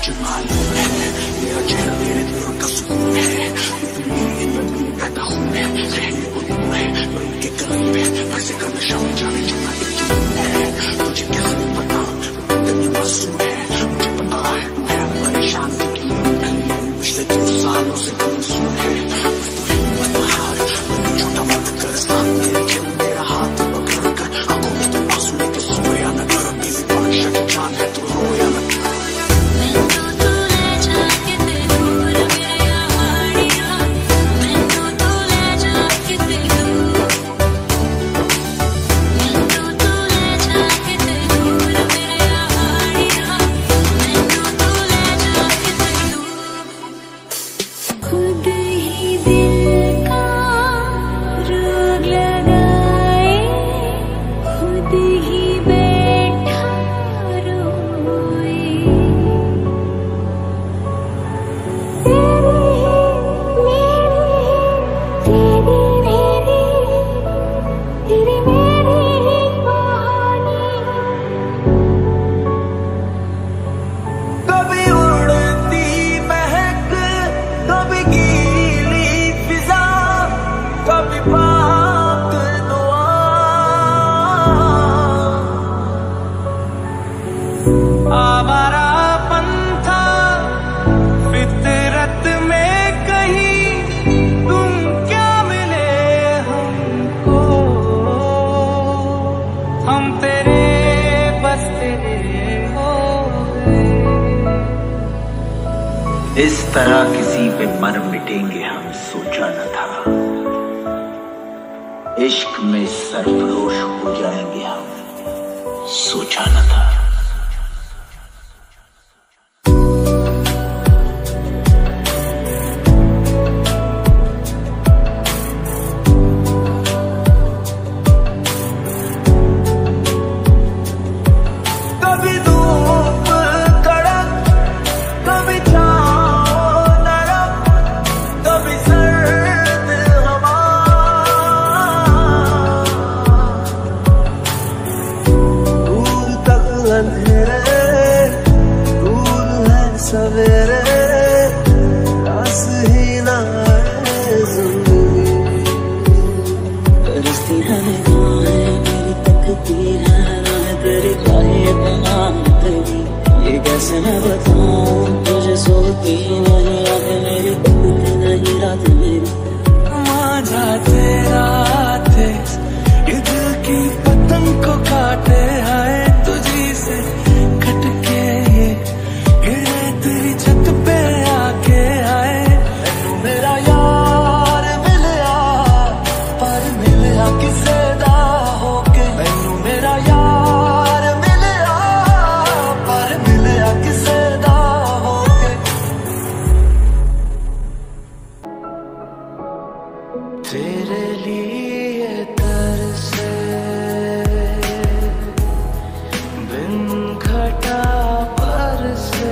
तुझे मालूम है मेरा चेहरा मेरे दिल का सुकून है। तू मेरी मैं तू कहता हूँ मैं रहने को दूर है पर उनके करीब है पैसे का नशा में जाने जितना एक जुनून है। तुझे कैसे नहीं पता तेरी मासूम है मुझे पता है तू है परेशान की पिछले 2 सालों से कम सुन है तू हिम्मत हार छोटा मत कर साथ मेरे खेल मेरा हाथ पकड़ कर आंखों में तुम आंसू लेके सोया न कर मेरी बादशाह की जान है तू रोया न कर। इस तरह किसी पे मर मिटेंगे हम सोचा न था। इश्क में सरफरोश हो जाएंगे हम सोचा न था। सवेरे रास ही ना जिंदगी तरसती है निगाहें मेरी तकदीर है राह तेरी काहे तमाम तेरी ये कैसे मैं बताऊं तुझे सोती नहीं आगे मेरी टूटती नहीं रात मेरी माझा तेरा देश ये दिल की पतंग को काटे आए तुझी से खटके तेरी छत पे आके आए मैनू मेरा यार मिलया पर मिलया किसे दा होके मैनू मेरा यार मिलया पर मिलया किसे दा होके। तेरे लिए तरसे बिन घटा पर से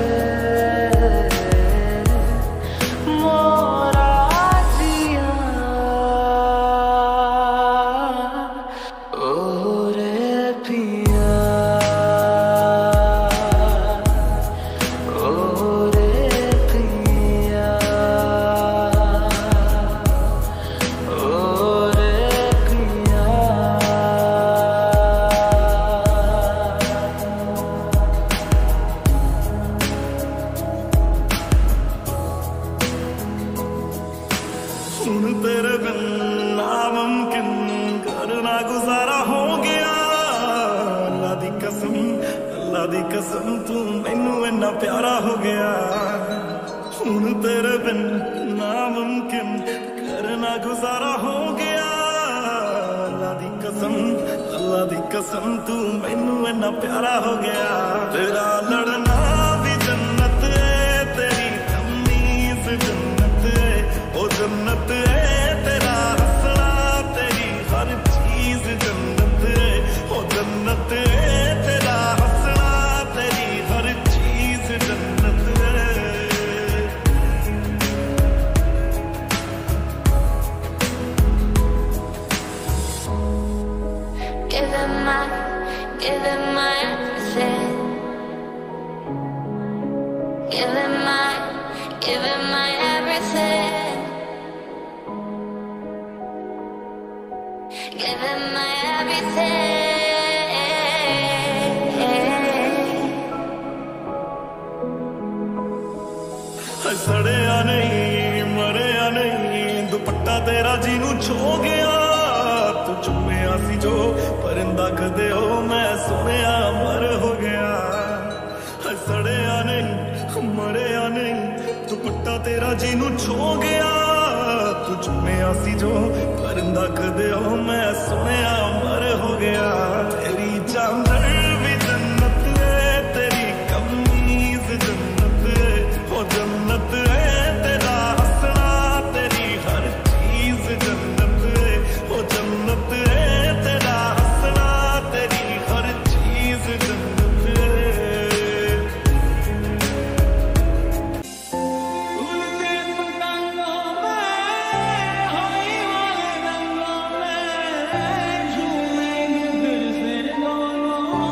तेरे बिन नामुमकिन करना गुजारा हो गया। अल्लाह दी कसम तू मैनू इन्ना प्यारा हो गया। हुण तेरे बिन नामुमकिन करना गुजारा हो गया। अल्लाह दी कसम तू मैनू इन्ना प्यारा हो गया। तेरा लड़ना भी जन्नत है तेरी तमीज़ जन्नत है ओ जन्नत है तेरा हंसना तेरी हर चीज जन्नत है ओ जन्नत है तेरा हंसना तेरी हर चीज जन्नत है। Give them my everything. give it my everything. Give it my everything. सड़िया नहीं मरिया नहीं दुपट्टा तेरा जीनू छो गया तू चुम्मिया सी जो परिंदा कदे हो मैं सुनिया मर हो गया सड़िया नहीं मरिया नहीं दुपट्टा तेरा जीनू छो गया तू चुम्मिया सी जो परिंदा कदे हो मैं सुनिया मर हो गया तेरी चांदर भी जन्नत है तेरी कमीज जन्नत है हो जन्नत है तेरा हंसना तेरी हर चीज जन्नत है हो जन्नत है तेरा हंसना तेरी हर चीज जन्नत है झूमेंगे फिर से दोनों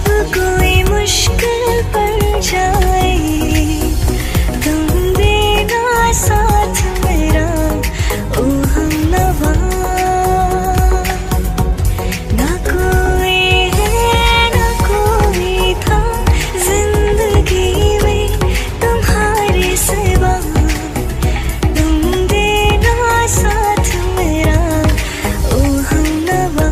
जब कोई मुश्किल पड़ जाए, तुम देना साथ मेरा ओ हमनवा। ना कोई है ना कोई था जिंदगी में तुम्हारे सिवा, तुम देना साथ मेरा ओ हमनवा,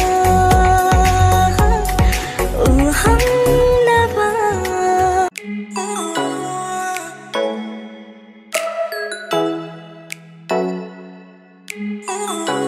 ओ हमनवा। Oh